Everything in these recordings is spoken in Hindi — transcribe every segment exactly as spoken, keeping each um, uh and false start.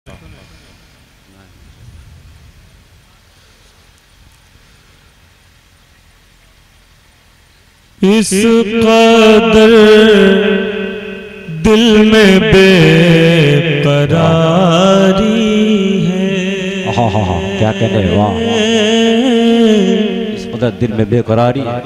इस कदर दिल में बेकरारी है। हाँ हाँ हाँ क्या कहने, वाह। इस कदर दिल में बेकरारी है।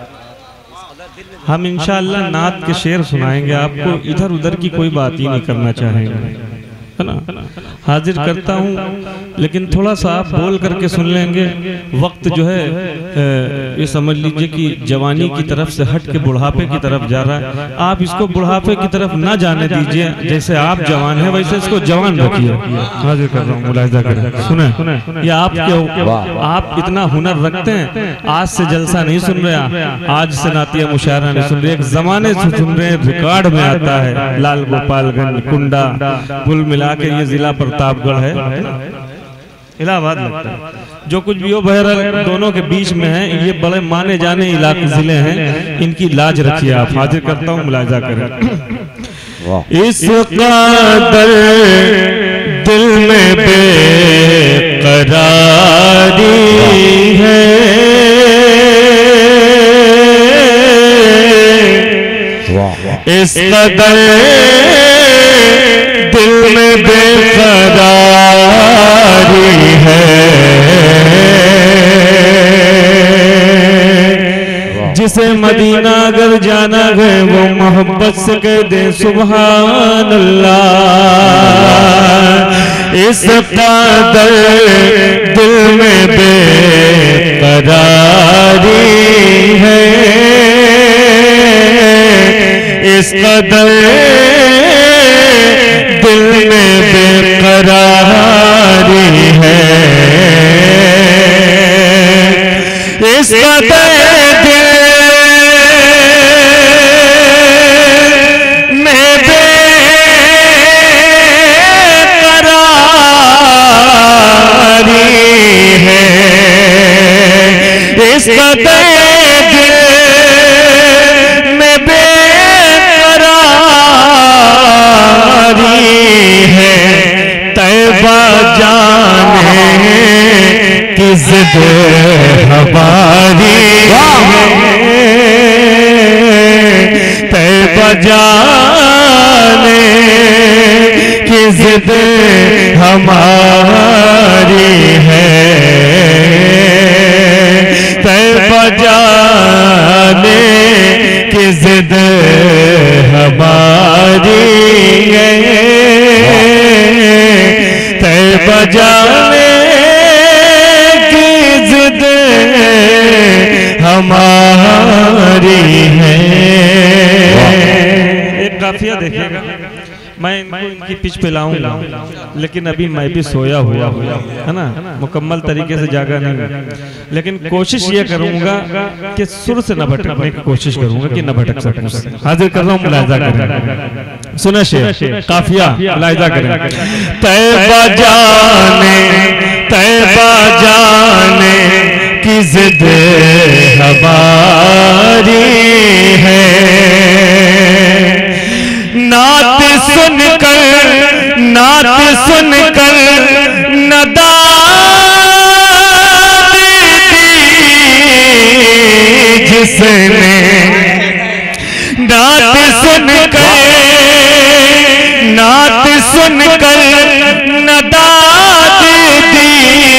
हम इंशाअल्लाह नात के शेर सुनाएंगे आपको, इधर उधर की कोई बात ही नहीं करना चाहेंगे, है ना। हाजिर करता हूँ, लेकिन थोड़ा सा आप बोल करके सुन लेंगे। वक्त जो है ये समझ लीजिए कि जवानी की तरफ से हट के बुढ़ापे की तरफ जा रहा है। आप इसको बुढ़ापे की तरफ ना जाने दीजिए। जैसे आप जवान हैं वैसे इसको जवान रखिए। हाजिर कर रहा हूँ, मुलाहिजा करें, सुने। ये आप क्या, आप इतना हुनर रखते हैं। आज से जलसा नहीं सुन रहे, आज से नातिया मुशायरा नहीं सुन रहे, एक जमाने से सुन रहे हैं। रिकॉर्ड में आता है लाल गोपालगंज, कुंडा, कुल मिला के ये जिला प्रतापगढ़ है, इलाहाबाद लगता है। जो कुछ भी हो बहरहाल दोनों के बीच में है। ये बड़े माने जाने इलाके जिले हैं, इनकी लाज रखिए आप। हाजिर करता हूँ, मुलाहिजा करें। इस कदर दिल में बेकरारी है, इस कदर दिल में बेकरारी है, जिसे मदीना अगर जाना गए वो मोहब्बत से कह दे सुभान अल्लाह। इस कदर दिल में बेकरारी है, इस कदर दिल में बेकरारी है, इस कदर दिल में बेकरारी है, इस कदर दिल में बेकरारी है। तैबा जाने की जिद हमारी है, तैबा जाने की जिद हमारी है, तैबा जाने की जिद हमारी है, तैबा जाने की जिद हमारी है। एक काफिया देखिएगा, मैं इनको इनकी पिच पे लाऊंगा, लेकिन अभी मैं भी सोया हुआ हुआ है ना, मुकम्मल तरीके से जागा नहीं, लेकिन कोशिश ये करूंगा कि सुर से न भटकने की कोशिश करूंगा कि न भटक सकूं। हाजिर कर रहा हूं, मुलाहिजा करें, सुना शेर काफिया, मुलाहिजा करें। तैबा जाने, तैबा जाने की जिद हमारी है, नात सुनकर, नात सुनकर नदाद दी जिसने, नात सुनकर, नात सुनकर नदाद दी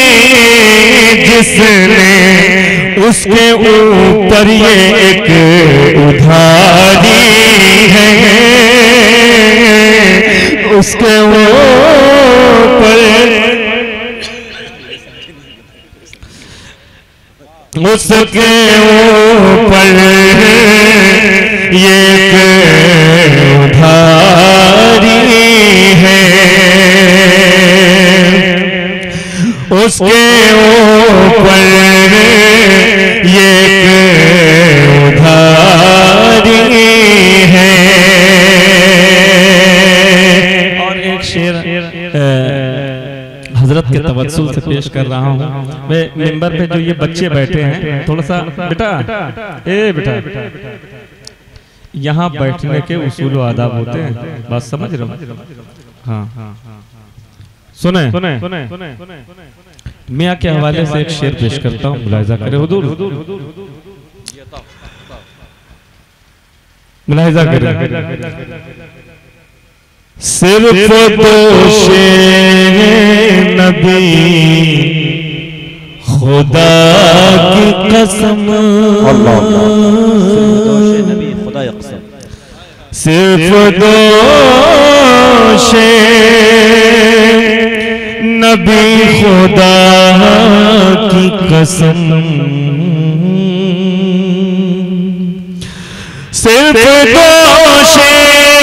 जिसने, उसके ऊपर ये एक उधारी है, उसके ऊपर, उसके ऊपर ये एक उधारी है, उसके ऊपर ये एक उधारी है। और एक शेर हजरत के तवज्जुल से पेश कर रहा हूँ। मैं मिंबर पे जो ये बच्चे बैठे हैं, थोड़ा सा बेटा, ए बेटा, यहाँ बैठने के उसूल व आदाब होते हैं, बात समझ रहे हो? हाँ हाँ, सुने मियाँ के हवाले से एक शेर पेश करता हूँ, मुलाहिजा करे हुजूर, मुलाहिजा करे। सिर्फ दोषे नबी खुदा की कसम, सिर्फ दोषे नबी खुदा की कसम, सिर्फ दोषे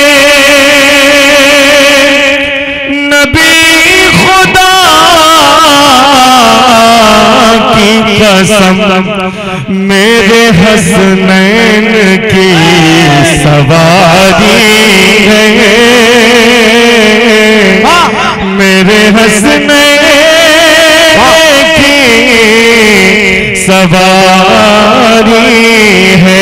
नबी खुदा की कसम, मेरे हसनैन की सवारी है, मेरे हसनैन की सवारी है,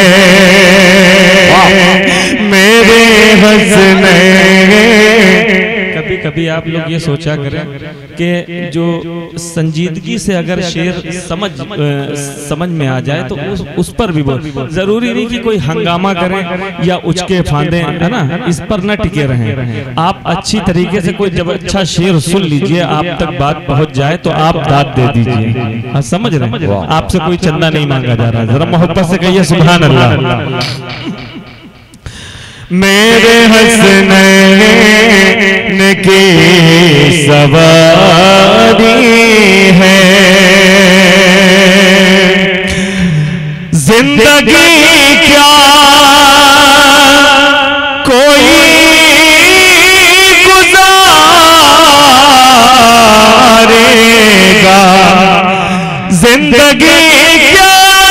मेरे हसनैन। कभी कभी आप लोग ये सोचा करें कि जो संजीदगी से अगर शेर समझ समझ में आ जाए तो उस उस पर भी बोल, जरूरी नहीं कि कोई हंगामा करें या उचके फांदे, है ना, इस पर न टिके रहें। आप अच्छी तरीके से कोई जब अच्छा शेर सुन लीजिए, आप तक बात पहुंच जाए तो आप दाद दे दीजिए। हाँ, समझ रहे हैं, आपसे कोई चंदा नहीं मांगा जा रहा है, जरा मोहब्बत से कहिए सुभान अल्लाह। मेरे हसनैन की सवारी है, जिंदगी क्या कोई गुजारेगा, जिंदगी क्या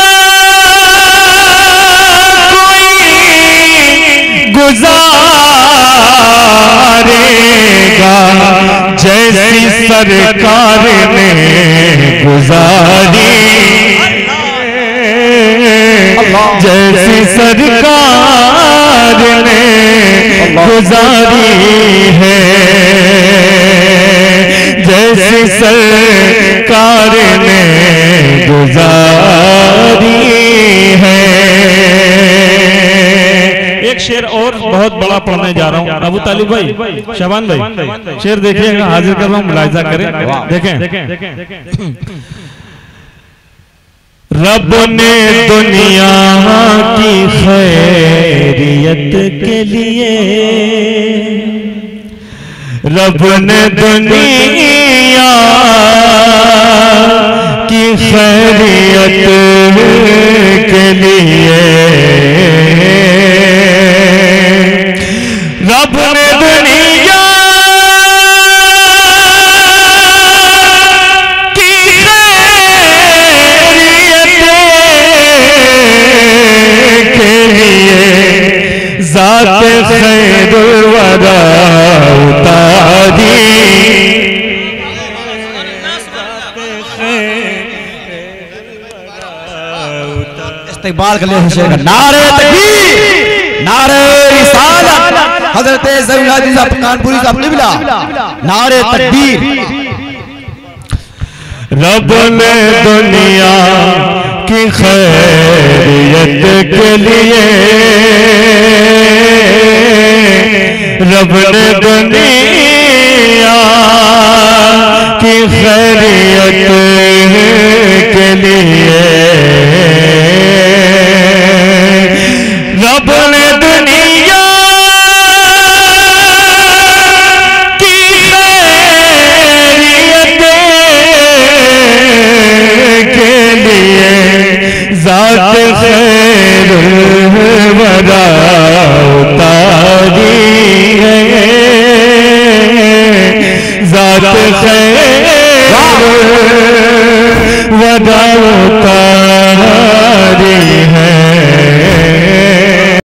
गुजारेगा, जैसी सरकार ने गुजारी, जैसी सरकार ने गुजारी है, जैसी सरकार ने गुजारी है। एक शेर और बहुत बड़ा पढ़ने जा रहा हूँ अबू तालिब भाई, शबान भाई, शेर देखिएगा, हाजिर कर रहा हूँ, मुलाहिजा करें, देखें। रब ने दुनिया की खैरियत के लिए, रब ने दुनिया की खैरियत के लिए, रब ने दुनिया की खैरियत के लिए ज़ात खैरुल वरा उतारी, इस्तेक़बाल कर लिया शेर का। नारे तकबीर, नारे रिसालत, हज़रत ज़ैनुल साहब कानपुरी साहब लिबला, नारे तकबीर। रब ने दुनिया की खैरियत के लिए, रब ने दुनिया की खैरियत के लिए, रब ने दुनिया की खैरियत के लिए ज़ात खैरुल वरा उतारी है, ज़ात खैरुल